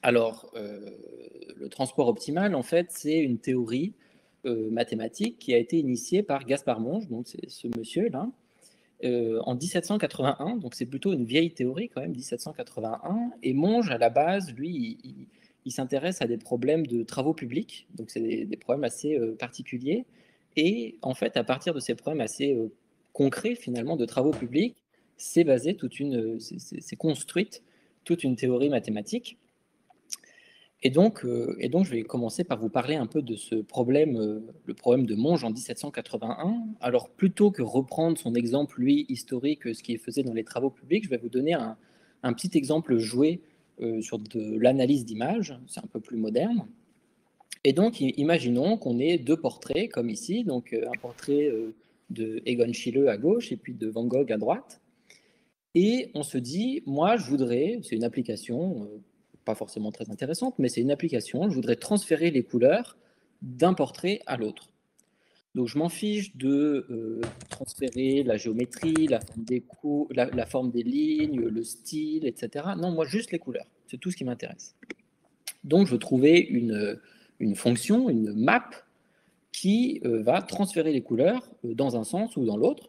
Alors, le transport optimal, en fait, c'est une théorie mathématique qui a été initiée par Gaspard Monge, donc c'est ce monsieur-là, en 1781. Donc c'est plutôt une vieille théorie quand même, 1781. Et Monge, à la base, lui, il s'intéresse à des problèmes de travaux publics, donc c'est des problèmes assez particuliers. Et en fait, à partir de ces problèmes assez concrets, finalement, de travaux publics, c'est construite toute une théorie mathématique. Et donc, je vais commencer par vous parler un peu de ce problème, le problème de Monge en 1781. Alors, plutôt que reprendre son exemple, lui, historique, ce qu'il faisait dans les travaux publics, je vais vous donner un petit exemple joué sur de l'analyse d'images. C'est un peu plus moderne. Et donc, imaginons qu'on ait deux portraits, comme ici, donc un portrait de Egon Schiele à gauche et puis de Van Gogh à droite. Et on se dit, moi, je voudrais, c'est une application, pas forcément très intéressante, mais c'est une application, je voudrais transférer les couleurs d'un portrait à l'autre. Donc, je m'en fiche de transférer la géométrie, la forme des lignes, le style, etc. Non, moi, juste les couleurs. C'est tout ce qui m'intéresse. Donc, je trouvais une fonction, une map, qui va transférer les couleurs dans un sens ou dans l'autre.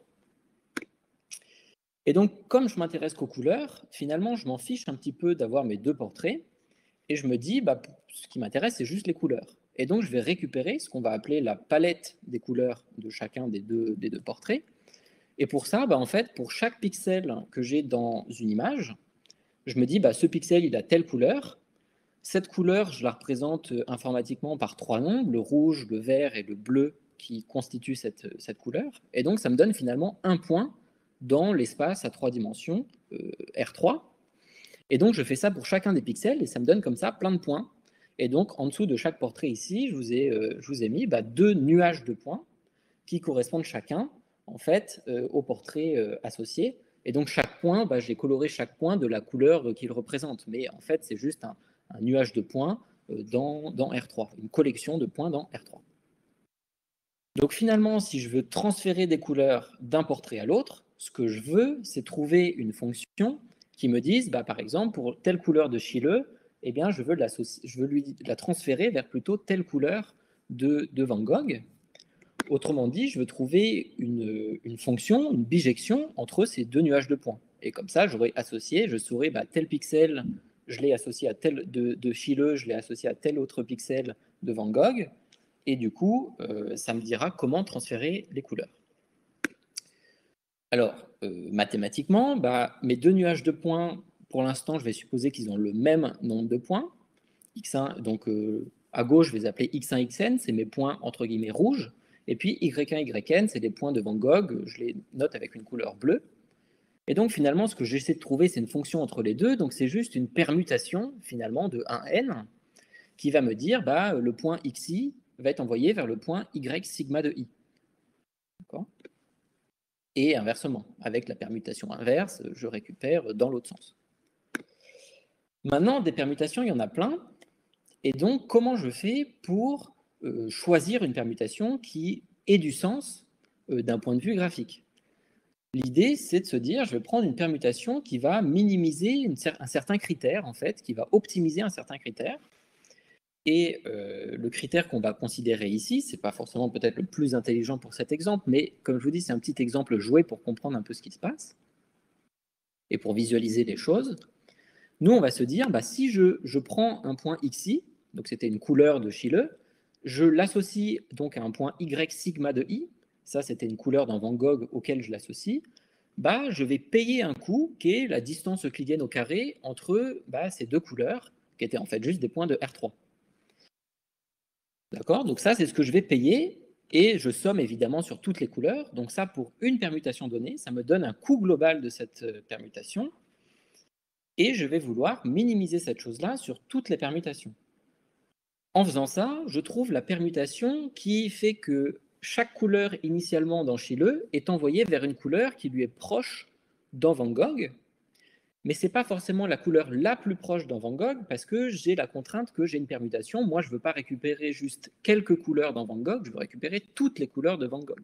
Et donc, comme je m'intéresse qu'aux couleurs, finalement, je m'en fiche un petit peu d'avoir mes deux portraits, et je me dis, bah, ce qui m'intéresse, c'est juste les couleurs. Et donc, je vais récupérer ce qu'on va appeler la palette des couleurs de chacun des deux portraits. Et pour ça, bah, en fait, pour chaque pixel que j'ai dans une image, je me dis, bah, ce pixel, il a telle couleur. Cette couleur, je la représente informatiquement par trois nombres, le rouge, le vert et le bleu, qui constituent cette couleur. Et donc, ça me donne finalement un point dans l'espace à trois dimensions, R3. Et donc, je fais ça pour chacun des pixels, et ça me donne comme ça plein de points. Et donc, en dessous de chaque portrait ici, je vous ai mis deux nuages de points qui correspondent chacun, en fait, au portrait associé. Et donc, chaque point, j'ai coloré chaque point de la couleur qu'il représente. Mais en fait, c'est juste un nuage de points dans R3, une collection de points dans R3. Donc finalement, si je veux transférer des couleurs d'un portrait à l'autre, ce que je veux, c'est trouver une fonction qui me dise, par exemple, pour telle couleur de Schiele, eh bien, je veux lui la transférer vers plutôt telle couleur de Van Gogh. Autrement dit, je veux trouver une fonction, une bijection entre ces deux nuages de points. Et comme ça, je saurais tel pixel, je l'ai associé à tel de Schiele, je l'ai associé à tel autre pixel de Van Gogh. Et du coup, ça me dira comment transférer les couleurs. Alors, mathématiquement, mes deux nuages de points, pour l'instant, je vais supposer qu'ils ont le même nombre de points. X1, donc à gauche, je vais les appeler X1, Xn, c'est mes points entre guillemets rouges. Et puis Y1, Yn, c'est les points de Van Gogh, je les note avec une couleur bleue. Et donc finalement, ce que j'essaie de trouver, c'est une fonction entre les deux. Donc c'est juste une permutation finalement de 1n qui va me dire le point xi va être envoyé vers le point y sigma de i. Et inversement, avec la permutation inverse, je récupère dans l'autre sens. Maintenant, des permutations, il y en a plein. Et donc, comment je fais pour choisir une permutation qui ait du sens d'un point de vue graphique? L'idée, c'est de se dire, je vais prendre une permutation qui va minimiser un certain critère, en fait, qui va optimiser un certain critère. Et le critère qu'on va considérer ici, ce n'est pas forcément peut-être le plus intelligent pour cet exemple, mais comme je vous dis, c'est un petit exemple joué pour comprendre un peu ce qui se passe et pour visualiser les choses. Nous, on va se dire, si je prends un point xi, donc c'était une couleur de Schiele, je l'associe donc à un point y sigma de i, ça c'était une couleur dans Van Gogh auquel je l'associe, je vais payer un coût qui est la distance euclidienne au carré entre ces deux couleurs, qui étaient en fait juste des points de R3. D'accord? Donc ça, c'est ce que je vais payer, et je somme évidemment sur toutes les couleurs. Donc ça, pour une permutation donnée, ça me donne un coût global de cette permutation, et je vais vouloir minimiser cette chose-là sur toutes les permutations. En faisant ça, je trouve la permutation qui fait que chaque couleur initialement dans Schiele est envoyée vers une couleur qui lui est proche dans Van Gogh, mais ce n'est pas forcément la couleur la plus proche dans Van Gogh, parce que j'ai la contrainte que j'ai une permutation. Moi, je ne veux pas récupérer juste quelques couleurs dans Van Gogh, je veux récupérer toutes les couleurs de Van Gogh.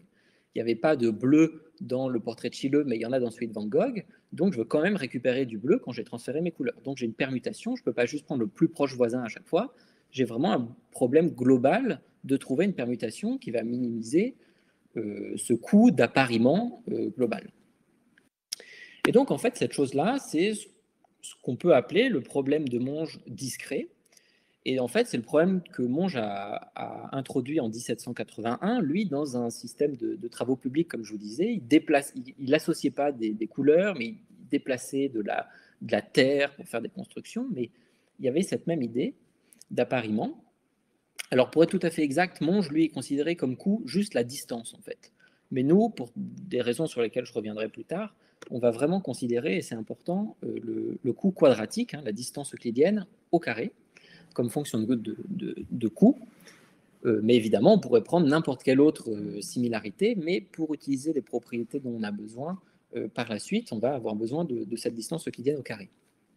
Il n'y avait pas de bleu dans le portrait de Schiele, mais il y en a dans celui de Van Gogh. Donc, je veux quand même récupérer du bleu quand j'ai transféré mes couleurs. Donc, j'ai une permutation. Je ne peux pas juste prendre le plus proche voisin à chaque fois. J'ai vraiment un problème global de trouver une permutation qui va minimiser ce coût d'appariement global. Et donc, en fait, cette chose-là, c'est ce qu'on peut appeler le problème de Monge discret. Et en fait, c'est le problème que Monge a introduit en 1781, lui, dans un système de travaux publics, comme je vous disais. Il n'associait pas des couleurs, mais il déplaçait de la terre pour faire des constructions. Mais il y avait cette même idée d'appariement. Alors, pour être tout à fait exact, Monge, lui, est considéré comme coût juste la distance, en fait. Mais nous, pour des raisons sur lesquelles je reviendrai plus tard, on va vraiment considérer, et c'est important, le coût quadratique, la distance euclidienne au carré, comme fonction de coût. Mais évidemment, on pourrait prendre n'importe quelle autre similarité, mais pour utiliser les propriétés dont on a besoin par la suite, on va avoir besoin de cette distance euclidienne au carré.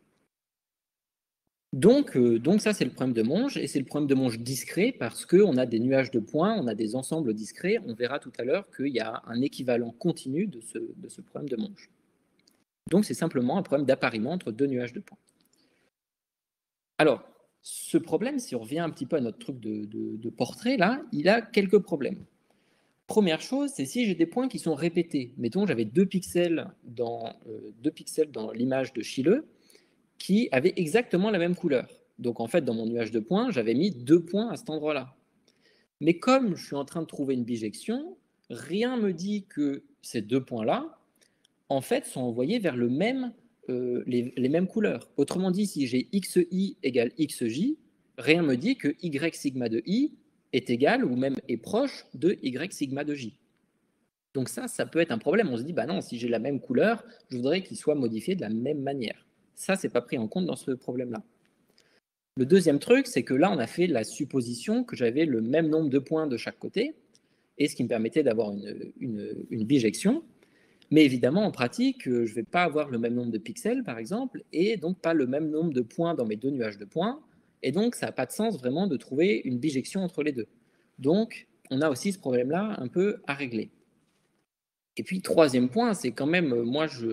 Donc ça, c'est le problème de Monge, et c'est le problème de Monge discret parce qu'on a des nuages de points, on a des ensembles discrets. On verra tout à l'heure qu'il y a un équivalent continu de ce problème de Monge. Donc, c'est simplement un problème d'appariement entre deux nuages de points. Alors, ce problème, si on revient un petit peu à notre truc de portrait, là, il a quelques problèmes. Première chose, c'est si j'ai des points qui sont répétés. Mettons, j'avais 2 pixels dans l'image de Schiele qui avaient exactement la même couleur. Donc, en fait, dans mon nuage de points, j'avais mis 2 points à cet endroit-là. Mais comme je suis en train de trouver une bijection, rien ne me dit que ces 2 points-là, en fait, sont envoyés vers les mêmes couleurs. Autrement dit, si j'ai xi égale xj, rien ne me dit que y sigma de i est égal ou même est proche de y sigma de j. Donc ça peut être un problème. On se dit, bah non, si j'ai la même couleur, je voudrais qu'il soit modifié de la même manière. Ça, c'est pas pris en compte dans ce problème-là. Le deuxième truc, c'est que là, on a fait la supposition que j'avais le même nombre de points de chaque côté, et ce qui me permettait d'avoir une bijection. Mais évidemment, en pratique, je ne vais pas avoir le même nombre de pixels, par exemple, et donc pas le même nombre de points dans mes deux nuages de points. Et donc, ça n'a pas de sens vraiment de trouver une bijection entre les deux. Donc, on a aussi ce problème-là un peu à régler. Et puis, troisième point, c'est quand même, moi, je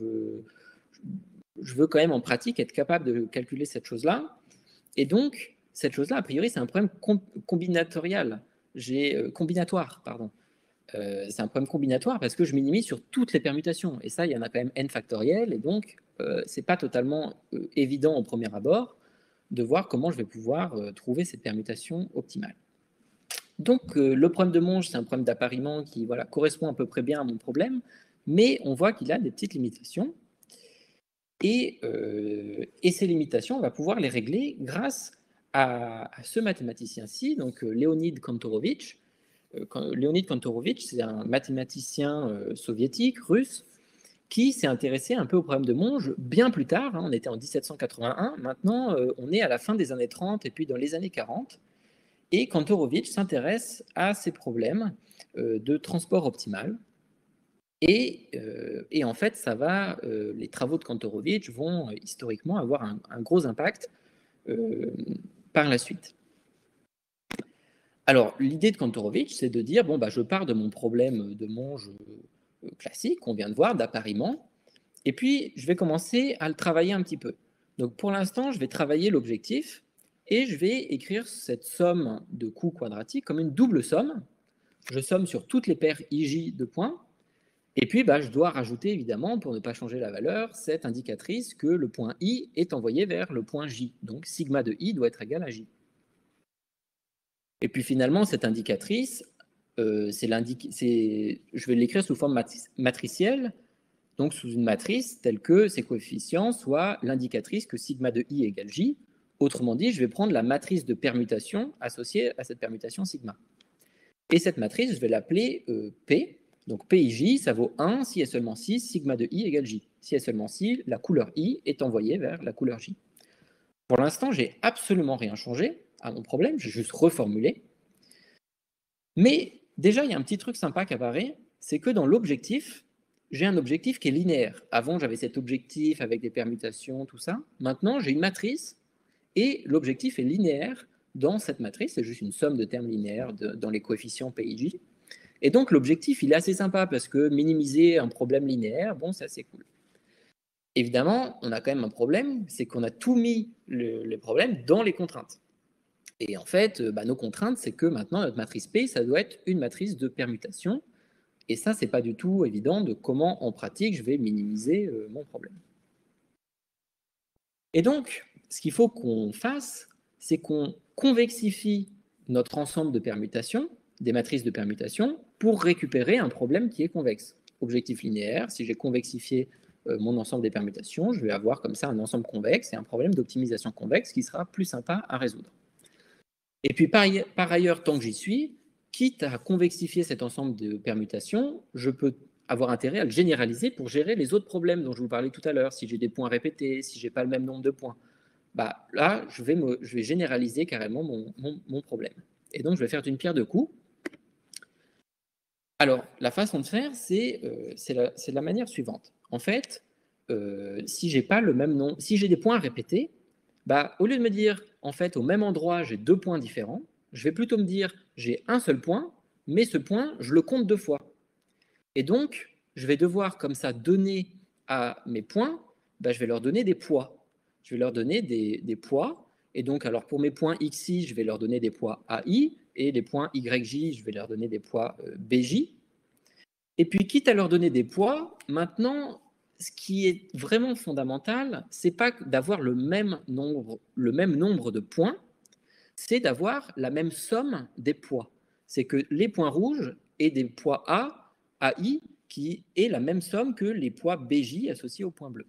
veux quand même en pratique être capable de calculer cette chose-là. Et donc, cette chose-là, a priori, c'est un problème combinatoire, pardon. C'est un problème combinatoire parce que je minimise sur toutes les permutations. Et ça, il y en a quand même n factoriel. Et donc, ce n'est pas totalement évident au premier abord de voir comment je vais pouvoir trouver cette permutation optimale. Donc, le problème de Monge, c'est un problème d'appariement qui correspond à peu près bien à mon problème, mais on voit qu'il a des petites limitations. Et ces limitations, on va pouvoir les régler grâce à ce mathématicien-ci, donc Leonid Kantorovitch. Leonid Kantorovitch, c'est un mathématicien soviétique, russe, qui s'est intéressé un peu au problème de Monge bien plus tard. On était en 1781, maintenant on est à la fin des années 30 et puis dans les années 40. Et Kantorovitch s'intéresse à ces problèmes de transport optimal. Et en fait, les travaux de Kantorovitch vont historiquement avoir un gros impact par la suite. Alors, l'idée de Kantorovitch, c'est de dire, je pars de mon problème de Monge classique, qu'on vient de voir, d'appariement, et puis je vais commencer à le travailler un petit peu. Donc, pour l'instant, je vais travailler l'objectif, et je vais écrire cette somme de coûts quadratiques comme une double somme. Je somme sur toutes les paires IJ de points, et puis je dois rajouter, évidemment, pour ne pas changer la valeur, cette indicatrice que le point I est envoyé vers le point J. Donc, sigma de I doit être égal à J. Et puis finalement, cette indicatrice, je vais l'écrire sous forme matricielle, donc sous une matrice telle que ses coefficients soient l'indicatrice que sigma de i égale j. Autrement dit, je vais prendre la matrice de permutation associée à cette permutation sigma. Et cette matrice, je vais l'appeler P. Donc PIJ, ça vaut 1 si et seulement si sigma de i égale j. Si et seulement si la couleur i est envoyée vers la couleur j. Pour l'instant, j'ai absolument rien changé à mon problème, j'ai juste reformulé. Mais déjà, il y a un petit truc sympa qui apparaît, c'est que dans l'objectif, j'ai un objectif qui est linéaire. Avant, j'avais cet objectif avec des permutations, tout ça. Maintenant, j'ai une matrice et l'objectif est linéaire dans cette matrice. C'est juste une somme de termes linéaires dans les coefficients PIJ Et donc, l'objectif, il est assez sympa parce que minimiser un problème linéaire, bon, c'est assez cool. Évidemment, on a quand même un problème, c'est qu'on a tout mis les problèmes dans les contraintes. Et en fait, nos contraintes, c'est que maintenant, notre matrice P, ça doit être une matrice de permutation. Et ça, c'est pas du tout évident de comment, en pratique, je vais minimiser mon problème. Et donc, ce qu'il faut qu'on fasse, c'est qu'on convexifie notre ensemble de permutations, des matrices de permutation, pour récupérer un problème qui est convexe. Objectif linéaire, si j'ai convexifié mon ensemble des permutations, je vais avoir comme ça un ensemble convexe et un problème d'optimisation convexe qui sera plus sympa à résoudre. Et puis par ailleurs, tant que j'y suis, quitte à convexifier cet ensemble de permutations, je peux avoir intérêt à le généraliser pour gérer les autres problèmes dont je vous parlais tout à l'heure. Si j'ai des points répétés, si j'ai pas le même nombre de points, là, je vais généraliser carrément mon problème. Et donc, je vais faire d'une pierre deux coups. Alors, la façon de faire, c'est la manière suivante. En fait, si j'ai pas le même nombre, si j'ai des points répétés, au lieu de me dire, en fait, au même endroit, j'ai deux points différents, je vais plutôt me dire, j'ai un seul point, mais ce point, je le compte deux fois. Et donc, je vais devoir comme ça donner à mes points, je vais leur donner des poids. Je vais leur donner des poids. Et donc, alors pour mes points xi, je vais leur donner des poids ai, et les points yj, je vais leur donner des poids bj. Et puis, quitte à leur donner des poids, maintenant, ce qui est vraiment fondamental, c'est pas d'avoir le même nombre de points, c'est d'avoir la même somme des poids. C'est que les points rouges aient des poids A, AI, qui est la même somme que les poids BJ associés au point bleu.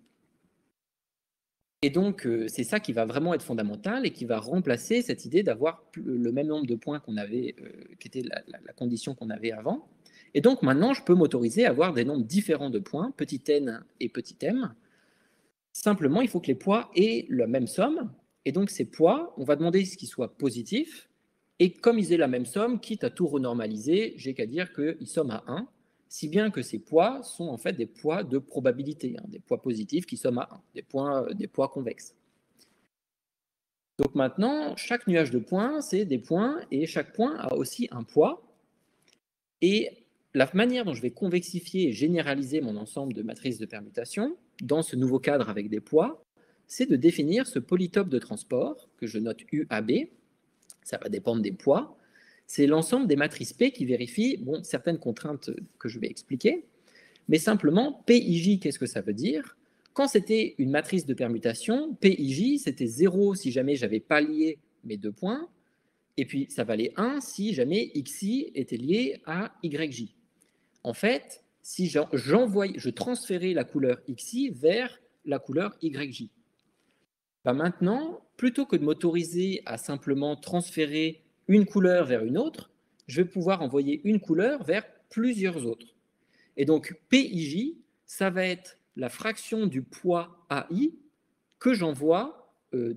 Et donc, c'est ça qui va vraiment être fondamental et qui va remplacer cette idée d'avoir le même nombre de points qu'on avait, qui était la condition qu'on avait avant. Et donc, maintenant, je peux m'autoriser à avoir des nombres différents de points, petit n et petit m. Simplement, il faut que les poids aient la même somme. Et donc, ces poids, on va demander ce qu'ils soient positifs. Et comme ils aient la même somme, quitte à tout renormaliser, j'ai qu'à dire qu'ils somment à 1, si bien que ces poids sont en fait des poids de probabilité, des poids positifs qui somment à 1, des poids convexes. Donc maintenant, chaque nuage de points, c'est des points, et chaque point a aussi un poids. Et la manière dont je vais convexifier et généraliser mon ensemble de matrices de permutation, dans ce nouveau cadre avec des poids, c'est de définir ce polytope de transport, que je note UAB, ça va dépendre des poids. C'est l'ensemble des matrices P qui vérifient certaines contraintes que je vais expliquer, mais simplement, PIJ, qu'est-ce que ça veut dire? Quand c'était une matrice de permutation, PIJ, c'était 0 si jamais j'avais pas lié mes deux points, et puis ça valait 1 si jamais XI était lié à YJ. En fait, si je transférais la couleur XI vers la couleur YJ. Maintenant, plutôt que de m'autoriser à simplement transférer une couleur vers une autre, je vais pouvoir envoyer une couleur vers plusieurs autres. Et donc, PIJ, ça va être la fraction du poids AI que j'envoie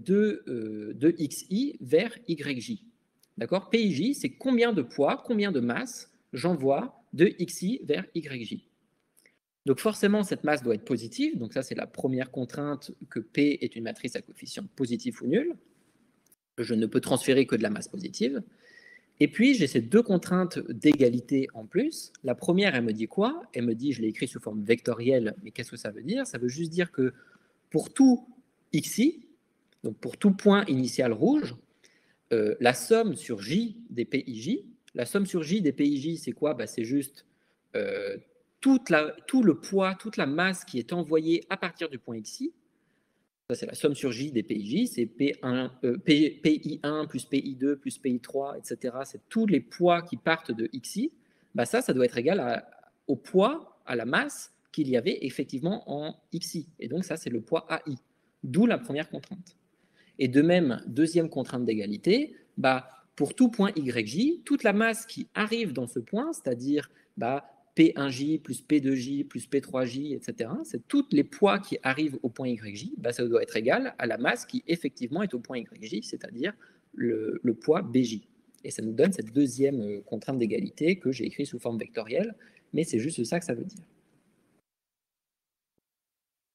de XI vers YJ. D'accord? PIJ, c'est combien de poids, combien de masse j'envoie de XI vers YJ. Donc forcément, cette masse doit être positive. Donc ça, c'est la première contrainte, que P est une matrice à coefficient positif ou nul. Je ne peux transférer que de la masse positive. Et puis, j'ai ces deux contraintes d'égalité en plus. La première, elle me dit quoi? Elle me dit, je l'ai écrit sous forme vectorielle, mais qu'est-ce que ça veut dire? Ça veut juste dire que pour tout xi, donc pour tout point initial rouge, la somme sur j des PIJ, la somme sur j des PIJ, c'est quoi? C'est juste tout le poids, toute la masse qui est envoyée à partir du point xi. Ça, c'est la somme sur j des PIJ, c'est PI1 plus PI2 plus PI3, etc. C'est tous les poids qui partent de xi. Ça doit être égal au poids, à la masse qu'il y avait effectivement en xi. Et donc ça, c'est le poids AI. D'où la première contrainte. Et de même, deuxième contrainte d'égalité, pour tout point YJ, toute la masse qui arrive dans ce point, c'est-à-dire P1J plus P2J plus P3J, etc., c'est tous les poids qui arrivent au point YJ, ça doit être égal à la masse qui effectivement est au point YJ, c'est-à-dire le poids BJ. Et ça nous donne cette deuxième contrainte d'égalité que j'ai écrite sous forme vectorielle, mais c'est juste ça que ça veut dire.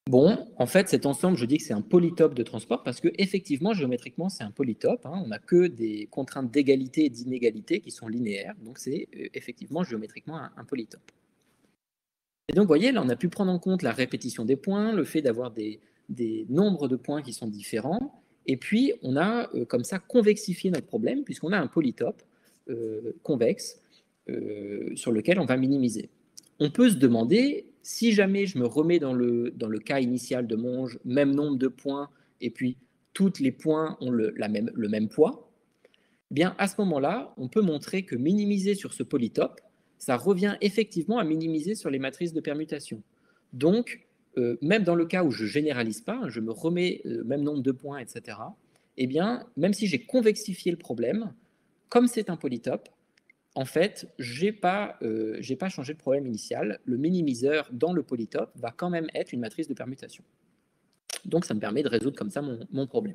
Bon, en fait, cet ensemble, je dis que c'est un polytope de transport parce que effectivement, géométriquement, c'est un polytope. On n'a que des contraintes d'égalité et d'inégalité qui sont linéaires. Donc, c'est effectivement géométriquement un polytope. Et donc, vous voyez, là, on a pu prendre en compte la répétition des points, le fait d'avoir des nombres de points qui sont différents. Et puis, on a comme ça convexifié notre problème puisqu'on a un polytope convexe sur lequel on va minimiser. On peut se demander, si jamais je me remets dans le cas initial de Monge, même nombre de points, et puis tous les points ont le même poids, eh bien à ce moment-là, on peut montrer que minimiser sur ce polytope, ça revient effectivement à minimiser sur les matrices de permutation. Donc, même dans le cas où je ne généralise pas, je me remets même nombre de points, etc., eh bien, même si j'ai convexifié le problème, comme c'est un polytope, en fait, je n'ai pas changé le problème initial. Le minimiseur dans le polytope va quand même être une matrice de permutation. Donc, ça me permet de résoudre comme ça mon problème.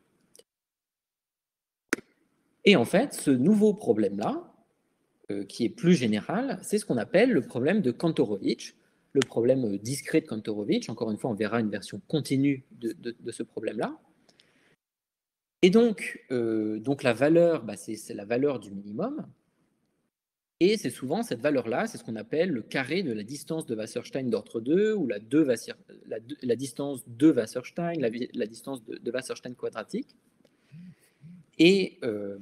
Et en fait, ce nouveau problème-là, qui est plus général, c'est ce qu'on appelle le problème de Kantorovich, le problème discret de Kantorovich. Encore une fois, on verra une version continue de ce problème-là. Et donc la valeur, c'est la valeur du minimum. Et c'est souvent cette valeur-là, c'est ce qu'on appelle le carré de la distance de Wasserstein d'ordre 2, ou la distance de Wasserstein, la distance de Wasserstein quadratique. Et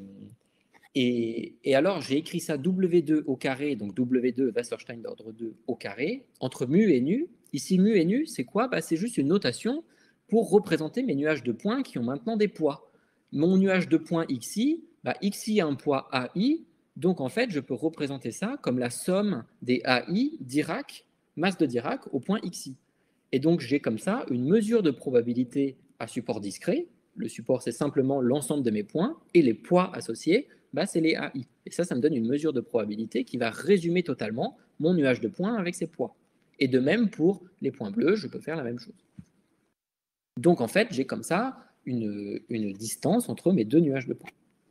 alors, j'ai écrit ça W2 au carré, donc W2 Wasserstein d'ordre 2 au carré, entre mu et nu. Ici, mu et nu, c'est quoi? C'est juste une notation pour représenter mes nuages de points qui ont maintenant des poids. Mon nuage de points xi, xi a un poids ai, donc en fait, je peux représenter ça comme la somme des ai Dirac, masse de Dirac, au point xi. Et donc, j'ai comme ça une mesure de probabilité à support discret. Le support, c'est simplement l'ensemble de mes points, et les poids associés, c'est les AI. Et ça me donne une mesure de probabilité qui va résumer totalement mon nuage de points avec ses poids. Et de même, pour les points bleus, je peux faire la même chose. Donc, en fait, j'ai comme ça une distance entre mes deux nuages de points.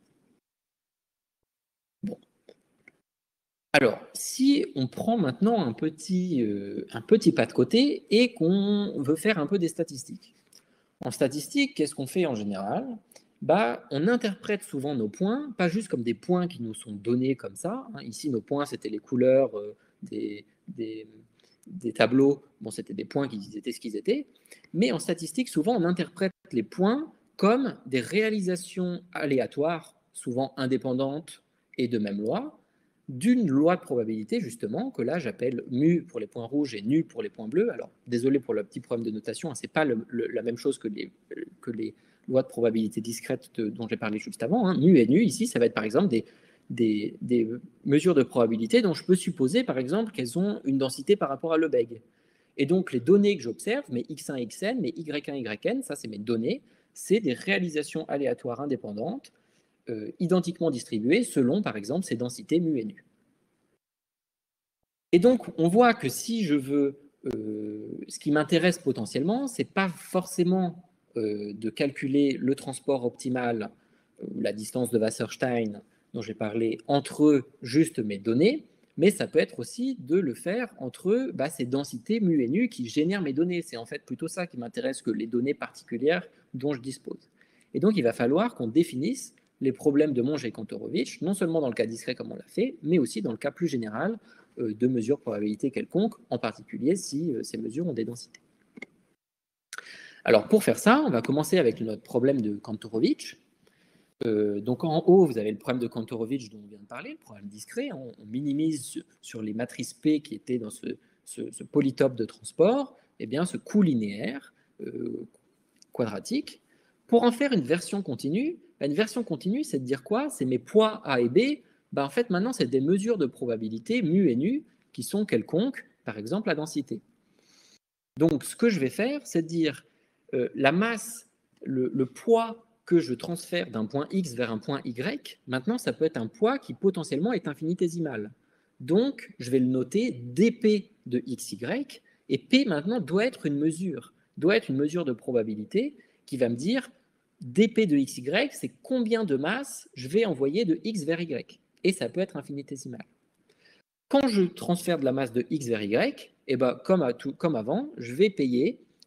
Bon. Alors, si on prend maintenant un petit pas de côté et qu'on veut faire un peu des statistiques. En statistique, qu'est-ce qu'on fait en général? On interprète souvent nos points, pas juste comme des points qui nous sont donnés comme ça. Ici, nos points, c'était les couleurs des tableaux. Bon, c'était des points qui étaient ce qu'ils étaient. Mais en statistique, souvent, on interprète les points comme des réalisations aléatoires, souvent indépendantes et de même loi, d'une loi de probabilité, justement, que là, j'appelle mu pour les points rouges et nu pour les points bleus. Alors, désolé pour le petit problème de notation, ce n'est pas la même chose que les lois de probabilité discrètes dont j'ai parlé juste avant. Mu et nu, ici, ça va être par exemple des mesures de probabilité dont je peux supposer, par exemple, qu'elles ont une densité par rapport à Lebesgue. Et donc, les données que j'observe, mes x1, xn, mes y1, yn, ça, c'est mes données, c'est des réalisations aléatoires indépendantes, identiquement distribuées selon, par exemple, ces densités mu et nu. Et donc, on voit que si je veux, ce qui m'intéresse potentiellement, ce n'est pas forcément de calculer le transport optimal, ou la distance de Wasserstein dont j'ai parlé, entre juste mes données, mais ça peut être aussi de le faire entre ces densités mu et nu qui génèrent mes données. C'est en fait plutôt ça qui m'intéresse que les données particulières dont je dispose. Et donc, il va falloir qu'on définisse les problèmes de Monge et Kantorovich, non seulement dans le cas discret comme on l'a fait, mais aussi dans le cas plus général de mesures de probabilité quelconque, en particulier si ces mesures ont des densités. Alors pour faire ça, on va commencer avec notre problème de Kantorovich. Donc en haut, vous avez le problème de Kantorovich dont on vient de parler, le problème discret. On minimise sur les matrices P qui étaient dans ce polytope de transport, ce coût linéaire quadratique. Pour en faire une version continue, c'est de dire quoi? C'est mes poids A et B. En fait, maintenant, c'est des mesures de probabilité mu et nu qui sont quelconques, par exemple la densité. Donc, ce que je vais faire, c'est de dire la masse, le poids que je transfère d'un point X vers un point Y, maintenant, ça peut être un poids qui potentiellement est infinitésimal. Donc, je vais le noter dp de xy, et P maintenant doit être une mesure de probabilité qui va me dire dp de xy, c'est combien de masse je vais envoyer de x vers y. Et ça peut être infinitésimal. Quand je transfère de la masse de x vers y, comme avant, je vais payer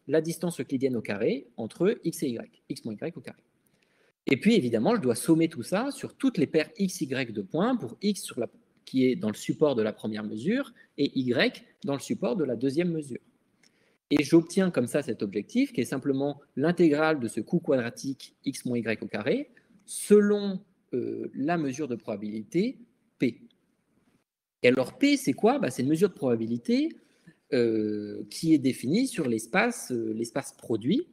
la distance euclidienne au carré entre x et y, x moins y au carré. Et puis, évidemment, je dois sommer tout ça sur toutes les paires x, y de points pour x qui est dans le support de la première mesure et y dans le support de la deuxième mesure. Et j'obtiens comme ça cet objectif qui est simplement l'intégrale de ce coût quadratique x moins y au carré selon la mesure de probabilité P. Et alors P, c'est quoi? C'est une mesure de probabilité qui est définie sur l'espace produit.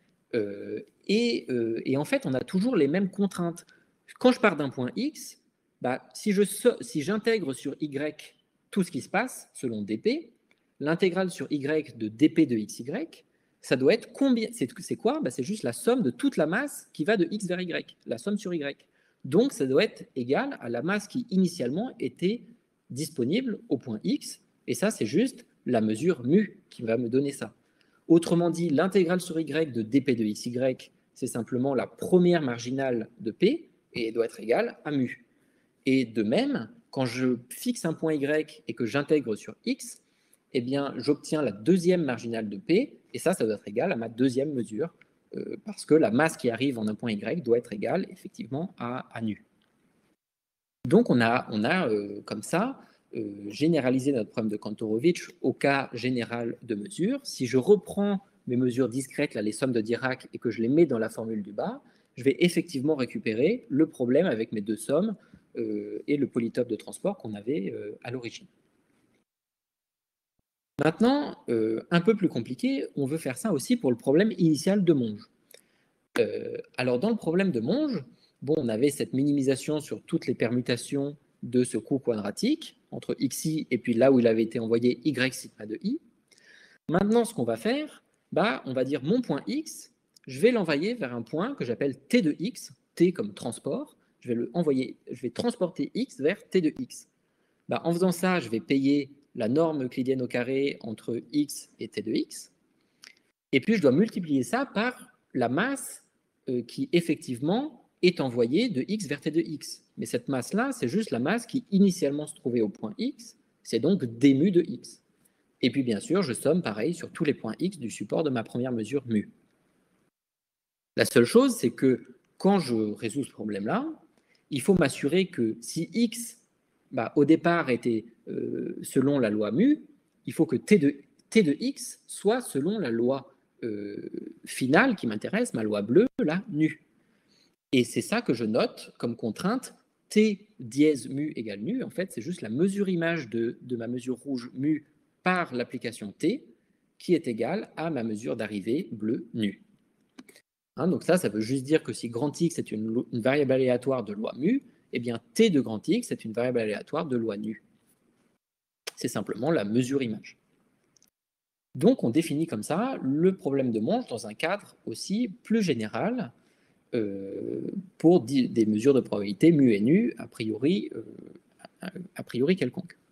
Et en fait, on a toujours les mêmes contraintes. Quand je pars d'un point X, si j'intègre sur Y tout ce qui se passe selon dp, l'intégrale sur Y de dp de xy, ça doit être combien? C'est quoi? C'est juste la somme de toute la masse qui va de x vers y, la somme sur y. Donc, ça doit être égal à la masse qui initialement était disponible au point X, et ça, c'est juste la mesure mu qui va me donner ça. Autrement dit, l'intégrale sur y de dp de xy, c'est simplement la première marginale de p, et elle doit être égale à mu. Et de même, quand je fixe un point y et que j'intègre sur x, eh bien, j'obtiens la deuxième marginale de p, et ça doit être égal à ma deuxième mesure, parce que la masse qui arrive en un point y doit être égale, effectivement, à nu. Donc, on a comme ça généralisé notre problème de Kantorovitch au cas général de mesure. Si je reprends mes mesures discrètes, là, les sommes de Dirac, et que je les mets dans la formule du bas, je vais effectivement récupérer le problème avec mes deux sommes et le polytope de transport qu'on avait à l'origine. Maintenant, un peu plus compliqué, on veut faire ça aussi pour le problème initial de Monge. Alors, dans le problème de Monge, on avait cette minimisation sur toutes les permutations de ce coût quadratique entre xi et puis là où il avait été envoyé y sigma de i. Maintenant, ce qu'on va faire, on va dire mon point x, je vais l'envoyer vers un point que j'appelle t de x, t comme transport. Je vais transporter x vers t de x. En faisant ça, je vais payer la norme euclidienne au carré entre x et t de x. Et puis, je dois multiplier ça par la masse qui, effectivement, est envoyée de x vers t de x. Mais cette masse-là, c'est juste la masse qui, initialement, se trouvait au point x. C'est donc d mu de x. Et puis, bien sûr, je somme, pareil, sur tous les points x du support de ma première mesure mu. La seule chose, c'est que quand je résous ce problème-là, il faut m'assurer que si x, au départ, était selon la loi mu, il faut que t de x soit selon la loi finale qui m'intéresse, ma loi bleue, la nu. Et c'est ça que je note comme contrainte, t dièse mu égale nu. En fait, c'est juste la mesure image de ma mesure rouge mu par l'application t, qui est égale à ma mesure d'arrivée bleue nu. Donc ça veut juste dire que si grand X est une variable aléatoire de loi mu, eh bien t de grand X est une variable aléatoire de loi nu. C'est simplement la mesure image. Donc on définit comme ça le problème de Monge dans un cadre aussi plus général pour des mesures de probabilité mu et nu a priori quelconque.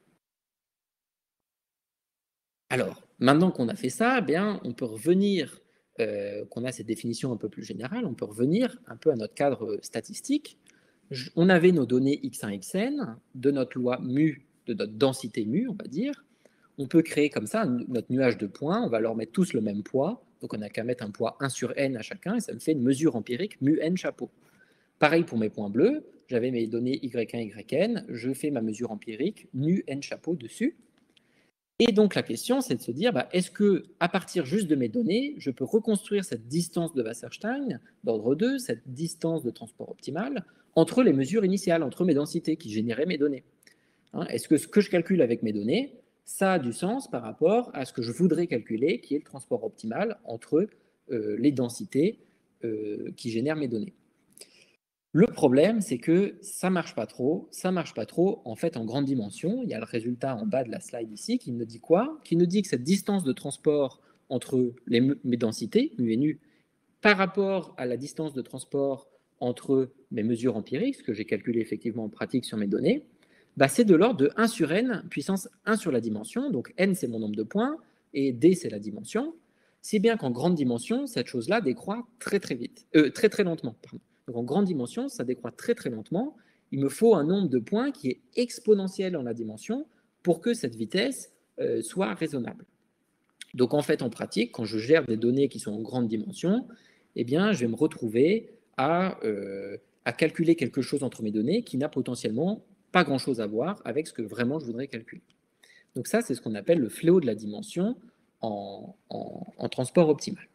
Alors, maintenant qu'on a fait ça, on peut revenir, qu'on a cette définition un peu plus générale, on peut revenir un peu à notre cadre statistique. On avait nos données x1, xn, de notre loi mu, de notre densité mu, on va dire. On peut créer comme ça notre nuage de points, on va leur mettre tous le même poids, donc on n'a qu'à mettre un poids 1 sur n à chacun, et ça me fait une mesure empirique mu n chapeau. Pareil pour mes points bleus, j'avais mes données y1, yn, je fais ma mesure empirique nu n chapeau dessus. Et donc la question, c'est de se dire, est-ce que à partir juste de mes données, je peux reconstruire cette distance de Wasserstein d'ordre 2, cette distance de transport optimal, entre les mesures initiales, entre mes densités qui généraient mes données. Est-ce que ce que je calcule avec mes données, ça a du sens par rapport à ce que je voudrais calculer, qui est le transport optimal entre les densités qui génèrent mes données? Le problème, c'est que ça marche pas trop en fait en grande dimension. Il y a le résultat en bas de la slide ici qui nous dit quoi? Qui nous dit que cette distance de transport entre mes densités, mu et nu, par rapport à la distance de transport entre mes mesures empiriques, ce que j'ai calculé effectivement en pratique sur mes données, c'est de l'ordre de 1 sur n puissance 1 sur la dimension. Donc n, c'est mon nombre de points, et d, c'est la dimension. Si bien qu'en grande dimension, cette chose-là décroît très lentement. Pardon. Donc en grande dimension, ça décroît très lentement. Il me faut un nombre de points qui est exponentiel en la dimension pour que cette vitesse soit raisonnable. Donc en fait, en pratique, quand je gère des données qui sont en grande dimension, eh bien, je vais me retrouver à calculer quelque chose entre mes données qui n'a potentiellement pas grand-chose à voir avec ce que vraiment je voudrais calculer. Donc ça, c'est ce qu'on appelle le fléau de la dimension en transport optimal.